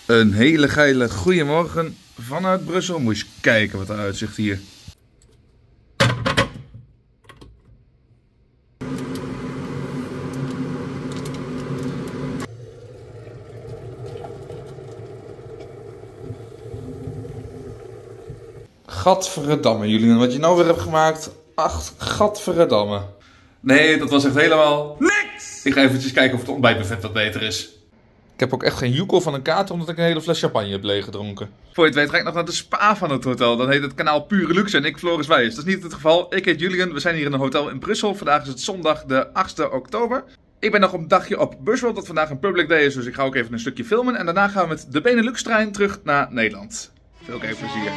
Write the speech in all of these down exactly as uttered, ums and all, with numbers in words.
Een hele geile goeiemorgen vanuit Brussel. Moet je eens kijken wat er uitzicht hier. Gadverdamme, Julian, wat je nou weer hebt gemaakt. Ach, gadverdamme. Nee, dat was echt helemaal niks. Ik ga eventjes kijken of het ontbijtbuffet wat beter is. Ik heb ook echt geen joekel van een kaart, omdat ik een hele fles champagne heb leeggedronken. Voor je het weet ga ik nog naar de spa van het hotel. Dan heet het kanaal Pure Luxe en ik Floris Wijs. Dat is niet het geval. Ik heet Julian. We zijn hier in een hotel in Brussel. Vandaag is het zondag de achtste oktober. Ik ben nog een dagje op Bushworld, dat vandaag een public day is. Dus ik ga ook even een stukje filmen. En daarna gaan we met de Benelux trein terug naar Nederland. Veel kijkplezier.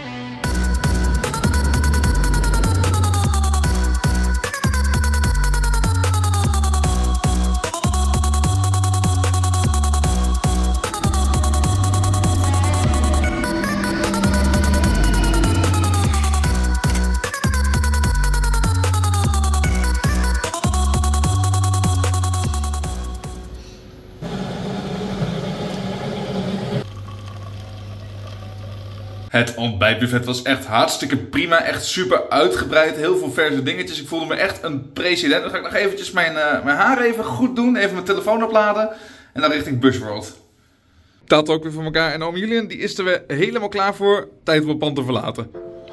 Het ontbijtbuffet was echt hartstikke prima, echt super uitgebreid, heel veel verse dingetjes. Ik voelde me echt een president. Dan ga ik nog eventjes mijn, uh, mijn haar even goed doen, even mijn telefoon opladen en dan richting Bushworld. Dat ook weer voor elkaar en oom Julian die is er weer helemaal klaar voor, tijd om het pand te verlaten.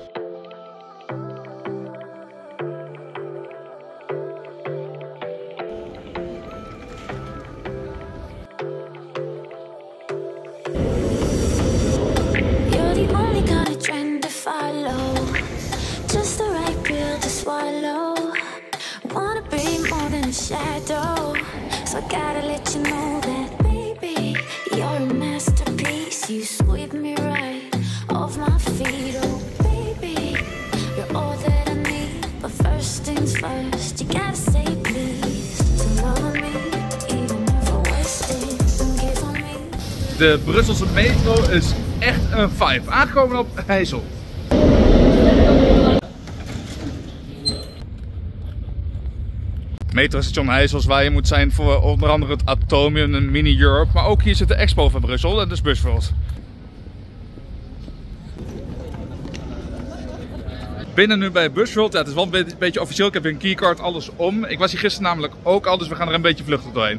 Shadow, so I gotta let you know that, baby, you're a masterpiece. You sweep me right off my feet, oh baby, you're all that I need. But first things first, you gotta say please. So love me, even if I wasted, don't give on me. De Brusselse metro is echt een vibe. Aangekomen op IJssel. Metrostation IJssel is waar je moet zijn voor onder andere het Atomium en Mini Europe. Maar ook hier zit de Expo van Brussel en dus Bushworld. Binnen nu bij Bushworld. Ja, het is wel een beetje officieel. Ik heb een keycard, alles om. Ik was hier gisteren namelijk ook al, dus we gaan er een beetje vluchtig doorheen.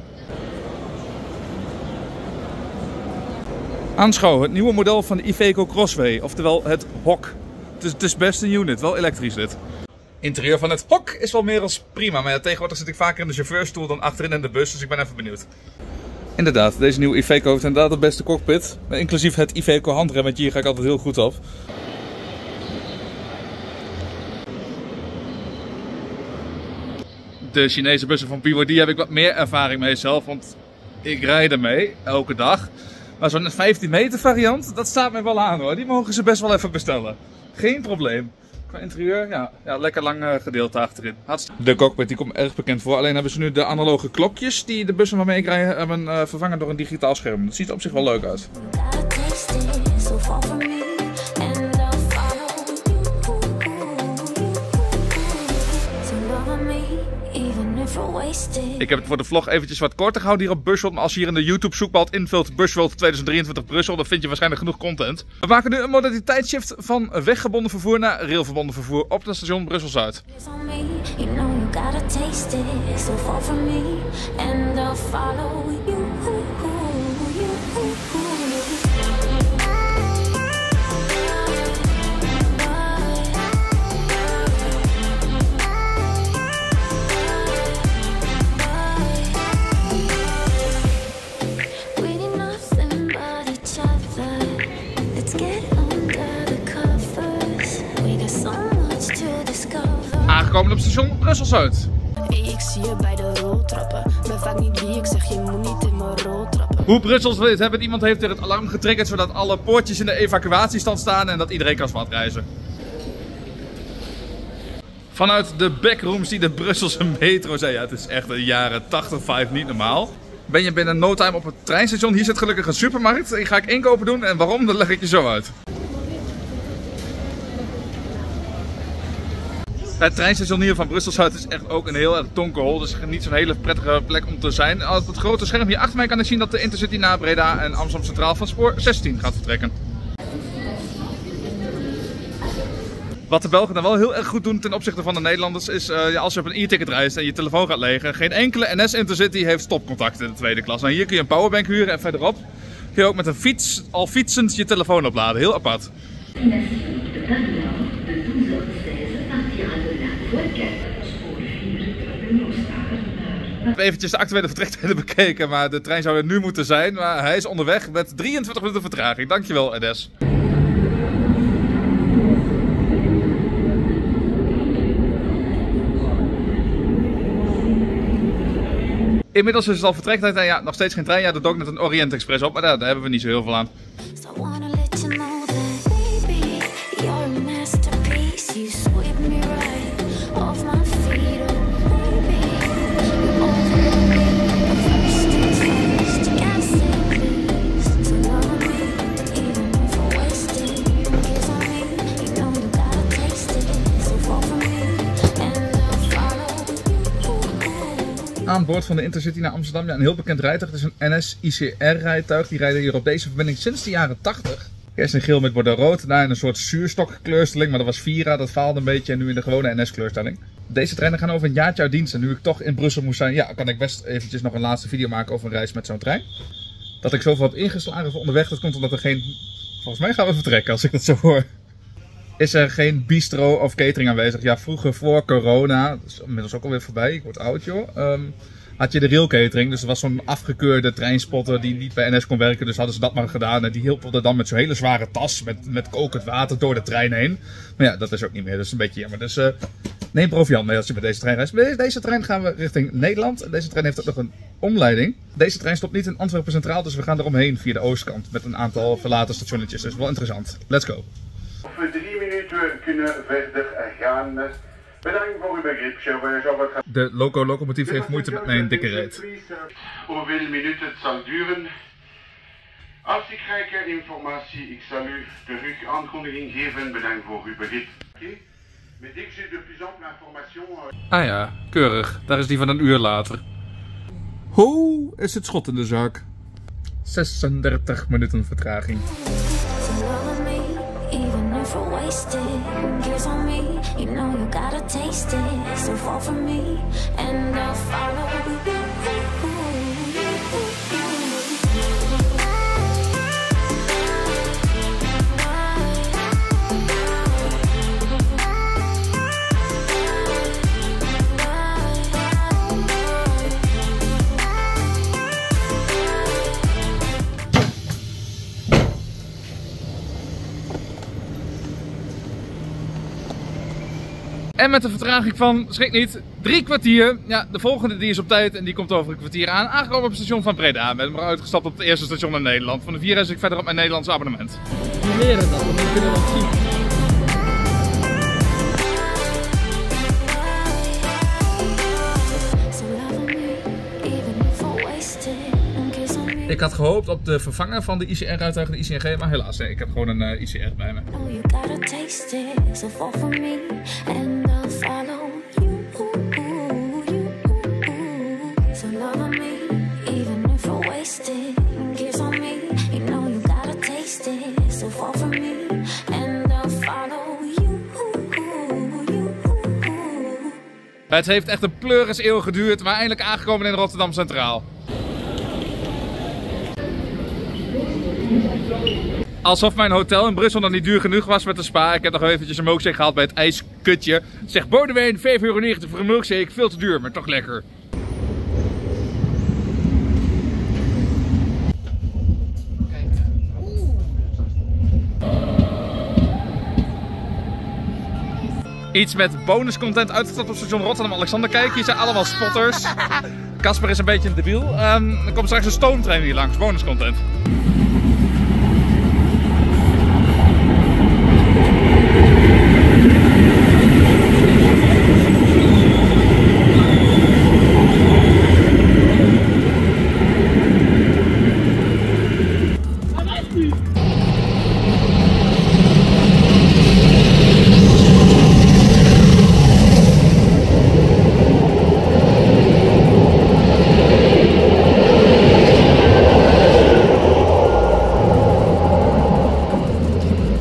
Aanschouw, het nieuwe model van de Iveco Crossway, oftewel het H O C. Het is, het is best een unit, wel elektrisch dit. Interieur van het hok is wel meer als prima, maar ja, tegenwoordig zit ik vaker in de chauffeurstoel dan achterin in de bus, dus ik ben even benieuwd. Inderdaad, deze nieuwe Iveco heeft inderdaad het beste cockpit, inclusief het Iveco handremmetje, hier ga ik altijd heel goed op. De Chinese bussen van B Y D heb ik wat meer ervaring mee zelf, want ik rijd ermee, elke dag. Maar zo'n vijftien meter variant, dat staat mij wel aan hoor, die mogen ze best wel even bestellen. Geen probleem. Qua interieur, ja, ja lekker lang uh, gedeelte achterin. Hartstikke. De cockpit die komt erg bekend voor. Alleen hebben ze nu de analoge klokjes die de bussen waarmee ik rij hebben uh, vervangen door een digitaal scherm. Dat ziet er op zich wel leuk uit. Ik heb het voor de vlog eventjes wat korter gehouden hier op Bushworld. Maar als je hier in de YouTube zoekbalk invult Bushworld tweeduizend drieëntwintig Brussel, dan vind je waarschijnlijk genoeg content. We maken nu een modaliteitsshift van weggebonden vervoer naar railverbonden vervoer op het station Brussel-Zuid. Aangekomen op station Brussel-Zuid. Ik zie je bij de roltrappen. Ben vaak niet wie ik zeg, je moet niet in mijn rol trappen. Hoe Brussels wil het hebben, iemand heeft er het alarm getriggerd zodat alle poortjes in de evacuatiestand staan en dat iedereen kan reizen. Vanuit de backrooms die de Brusselse metro zijn. Ja, het is echt een jaren tachtig vibe, niet normaal. Ben je binnen no time op het treinstation. Hier zit gelukkig een supermarkt. Hier ga ik inkopen doen en waarom, dat leg ik je zo uit. Het treinstation hier van Brussel-Zuid is echt ook een heel erg donkerhol, dus niet zo'n hele prettige plek om te zijn. Op het grote scherm hier achter mij kan ik zien dat de Intercity naar Breda en Amsterdam Centraal van spoor zestien gaat vertrekken. Wat de Belgen dan wel heel erg goed doen ten opzichte van de Nederlanders is, uh, ja, als je op een e-ticket reist en je telefoon gaat legen, geen enkele N S Intercity heeft stopcontact in de tweede klas. Nou, hier kun je een powerbank huren en verderop kun je ook met een fiets, al fietsend, je telefoon opladen. Heel apart. Ik heb eventjes de actuele vertrektijden bekeken, maar de trein zou er nu moeten zijn. Maar hij is onderweg met drieëntwintig minuten vertraging. Dankjewel, N S. Inmiddels is het al vertrektijd en ja, nog steeds geen trein. Ja, dat dook net een Orient Express op, maar daar, daar hebben we niet zo heel veel aan. Aan boord van de Intercity naar Amsterdam, ja, een heel bekend rijtuig. Het is een N S I C R-rijtuig. Die rijden hier op deze verbinding sinds de jaren tachtig. Eerst in geel met bordeaux-rood, daarna in een soort zuurstokkleurstelling, maar dat was Vira, dat faalde een beetje, en nu in de gewone N S-kleurstelling. Deze treinen gaan over een jaartje uit dienst en nu ik toch in Brussel moest zijn, ja, kan ik best eventjes nog een laatste video maken over een reis met zo'n trein. Dat ik zoveel heb ingeslagen voor onderweg, dat komt omdat er geen... Volgens mij gaan we vertrekken als ik dat zo hoor. Is er geen bistro of catering aanwezig? Ja, vroeger voor corona, dat is inmiddels ook alweer voorbij, ik word oud joh, um, had je de rail catering. Dus er was zo'n afgekeurde treinspotter die niet bij N S kon werken, dus hadden ze dat maar gedaan. En die hielpelde dan met zo'n hele zware tas met, met kokend water door de trein heen. Maar ja, dat is ook niet meer, dat is een beetje jammer. Dus uh, neem proviant mee als je met deze trein reist. Met deze trein gaan we richting Nederland. Deze trein heeft ook nog een omleiding. Deze trein stopt niet in Antwerpen Centraal, dus we gaan eromheen via de oostkant met een aantal verlaten stationnetjes. Dus wel interessant. Let's go. We drie minuten kunnen verder gaan. Bedankt voor uw begrip, chauffeur. De loco-locomotief heeft moeite met mijn dikke reet. Hoeveel minuten het zal duren? Als ik rijke informatie, ik zal u terug aankondiging geven. Bedankt voor uw begrip. Met ik zit de plus ample information. Ah ja, keurig. Daar is die van een uur later. Hoe is het schot in de zak? zesendertig minuten vertraging. You know you gotta taste it, so fall for me and I'll follow you. En met een vertraging van, schrik niet, drie kwartier. Ja, de volgende die is op tijd en die komt over een kwartier aan. Aangekomen op het station van Breda. Ik ben maar uitgestapt op het eerste station in Nederland. Van de vier reis ik verder op mijn Nederlandse abonnement. We leren dat, want we kunnen dat zien. Ik had gehoopt op de vervanger van de I C R-rijtuigen, de I C N G, maar helaas, nee, ik heb gewoon een uh, I C R bij me. Het heeft echt een pleuris eeuw geduurd, maar eindelijk aangekomen in Rotterdam Centraal. Alsof mijn hotel in Brussel nog niet duur genoeg was met de spa. Ik heb nog eventjes een milkshake gehaald bij het ijskutje. Zeg Bodewijn, vijf euro negentig voor een milkshake. Veel te duur, maar toch lekker. Iets met bonuscontent uitgestapt op station Rotterdam-Alexander. Kijk, hier zijn allemaal spotters. Casper is een beetje een debiel. Um, er komt straks een stoomtrein hier langs, bonuscontent.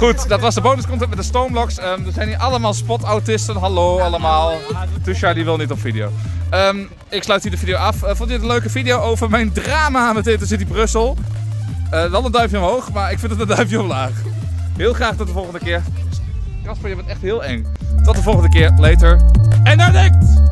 Goed, dat was de bonuscontent met de Stoneblocks. Um, er zijn hier allemaal spotautisten. Hallo allemaal. Tusha die wil niet op video. Um, ik sluit hier de video af. Uh, vond je het een leuke video over mijn drama met Intercity Brussel? Uh, wel een duimpje omhoog, maar ik vind het een duimpje omlaag. Heel graag tot de volgende keer. Kasper, je bent echt heel eng. Tot de volgende keer. Later. En daar niks!